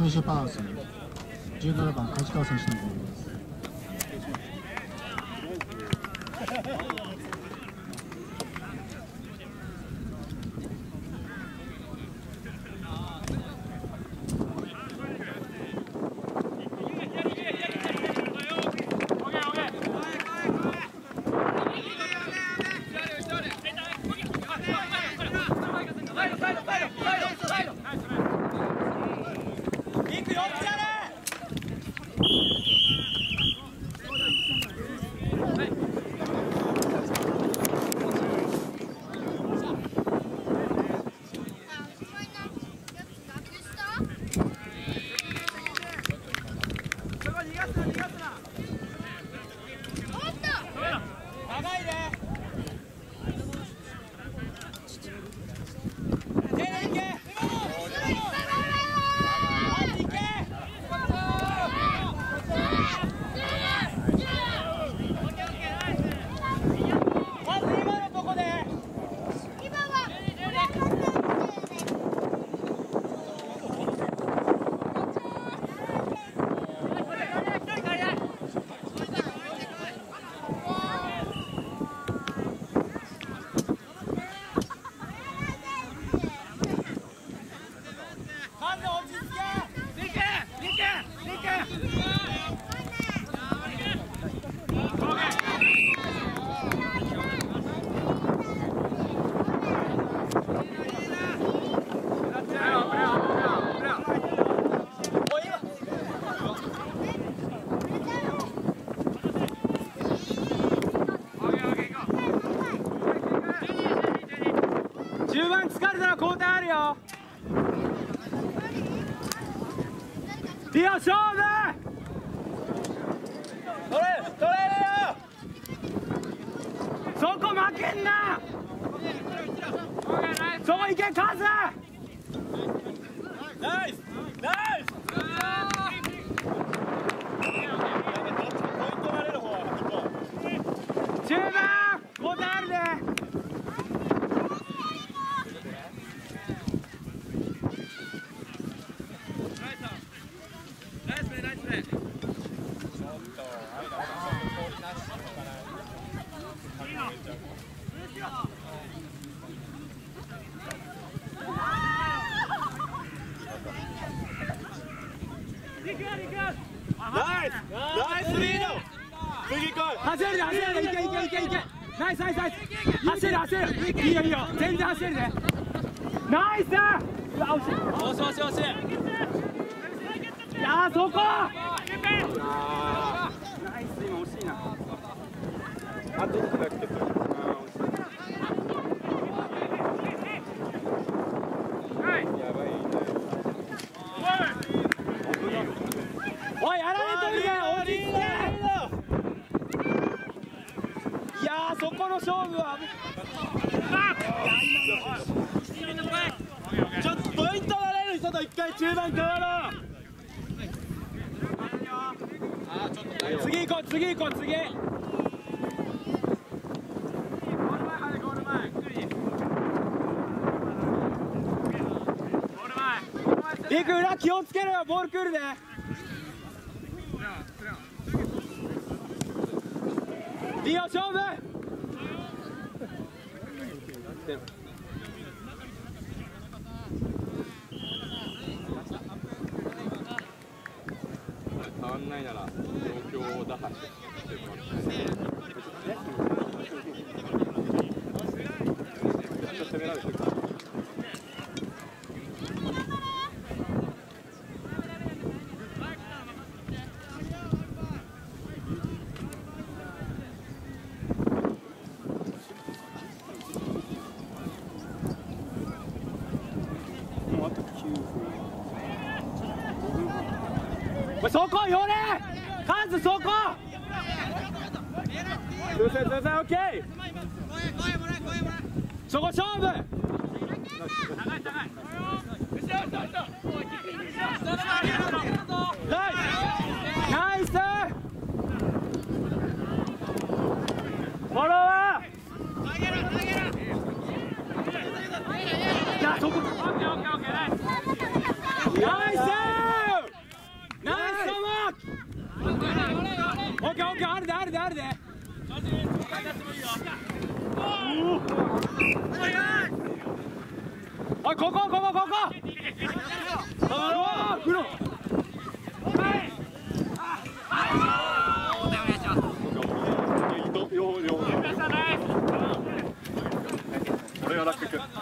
最終パース17番梶川選手のボールです。 10番疲れたら交代あるよ。リオ勝負。取れるよ。そこ負けんな。そこ行けカズ。ナイスナイス。10番交代あるで。ナイスナイスリード。次来い。走るで走るで。いけ。ナイスナイスナイス。走る。いいよ全然走るで。ナイス。うわ惜しい。惜しい。いやそこ。ナイス今惜しいな。あと1個だけど。やばいね。おいやられとるぜ。落ち着け。いやそこの勝負はちょっとポイント取れる人と一回中盤変わろう。次行こう次。リク裏気をつけろよ。ボール来るで。リオ勝負。変わんないなら状況を打破して攻められてるから。そこ寄れカズそこ。オッケー。そこ勝負。ナイス。フォロワー。いやそこ。ナイス。 オッケーオッケー、あるであるであるで。おい、ここここここ。ああ、黒。 俺がラックいく。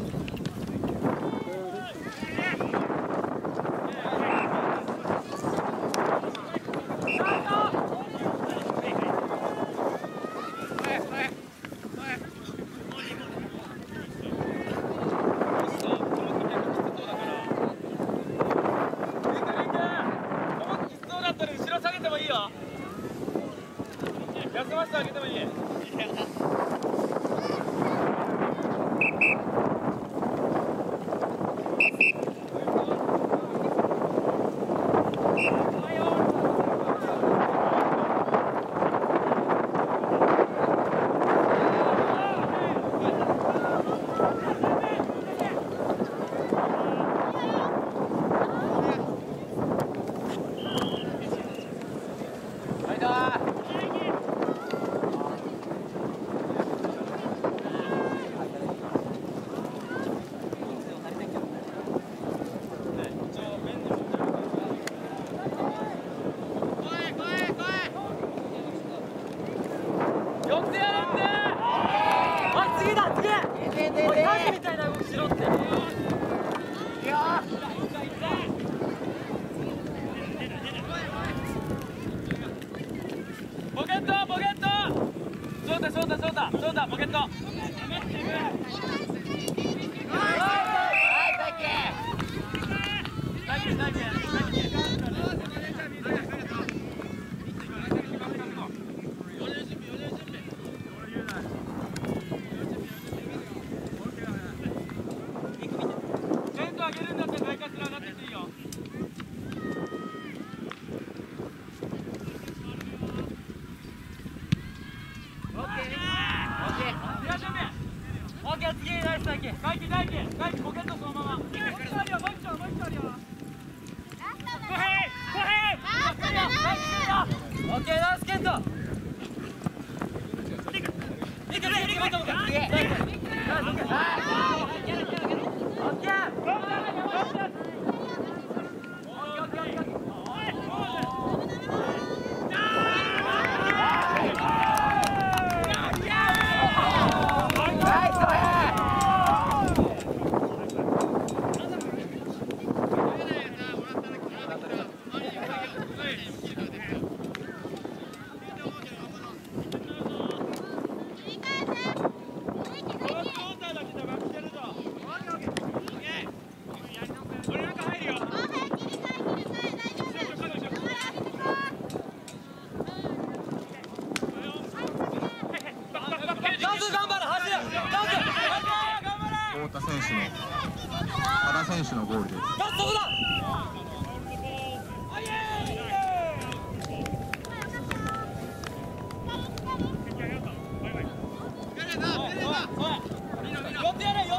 休ませてあげてもいい。みたいな動きしろって。いやポケットポケット。そうだそうだそうだそうだ、ポケット。上げるんだったら大活上がってっていいよ。オッケー。オッケー、次ナイス大輝。大輝ポケットそのまま。もう一丁あるよ、もう一丁あるよ。オッケー、ナイスケント。見て。 多田選手のゴールです。 寄ってやれ。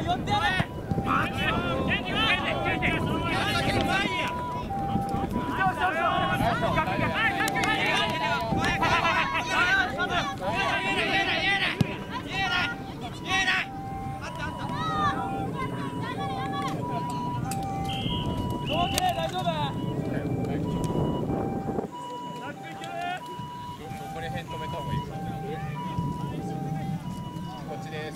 これ辺止めた方がいいか。こっちです。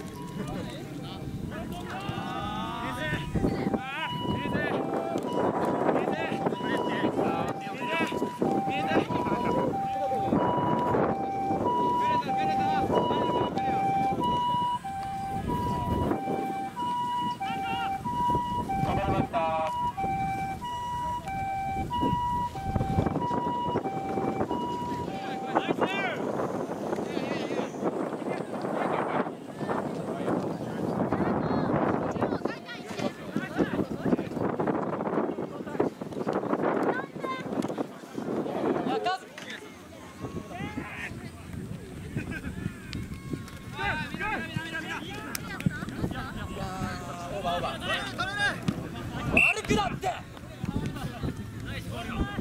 悪くなって。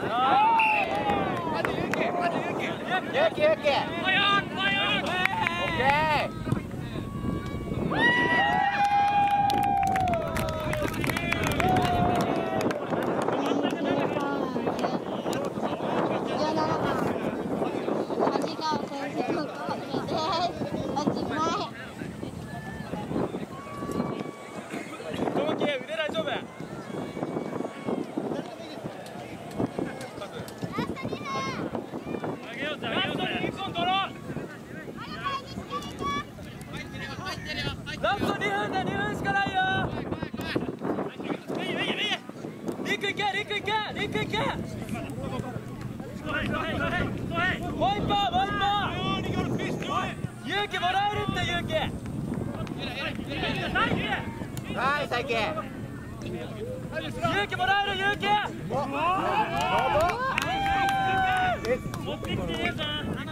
ラスト2分で2分しかないよ。リクいけリクいけリクいけ。もう一本もう一本。勇気もらえるって勇気。 ナイス、勇気もらえる勇気。持ってきていいぞ。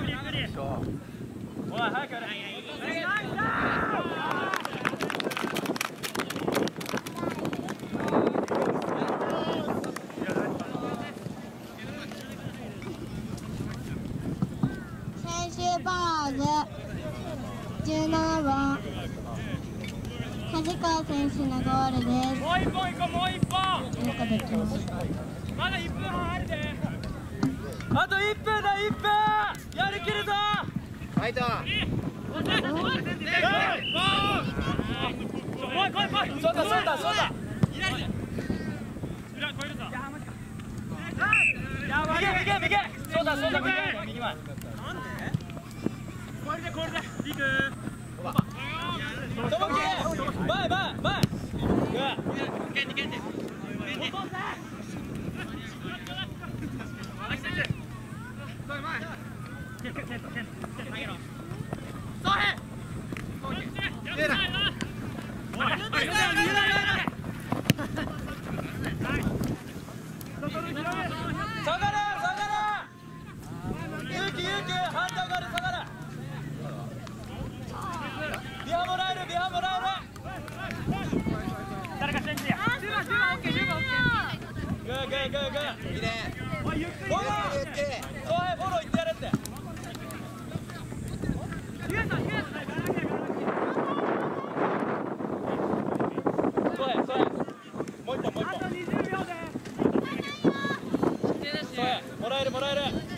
おい早くやれ。 最終バーズ17番梶川選手のゴールです。 もう一本行こうもう一本。まだ1分半あるで。あと1分だ1分。やりきるぞ。 ファイト。 来い来い来い。そうだそうだそうだ。右右右。そうだそうだ右右前。これでリク。ともき前前前。もらえる